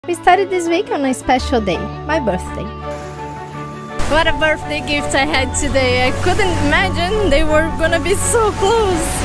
We started this week on a special day, my birthday. What a birthday gift I had today. I couldn't imagine they were gonna be so close.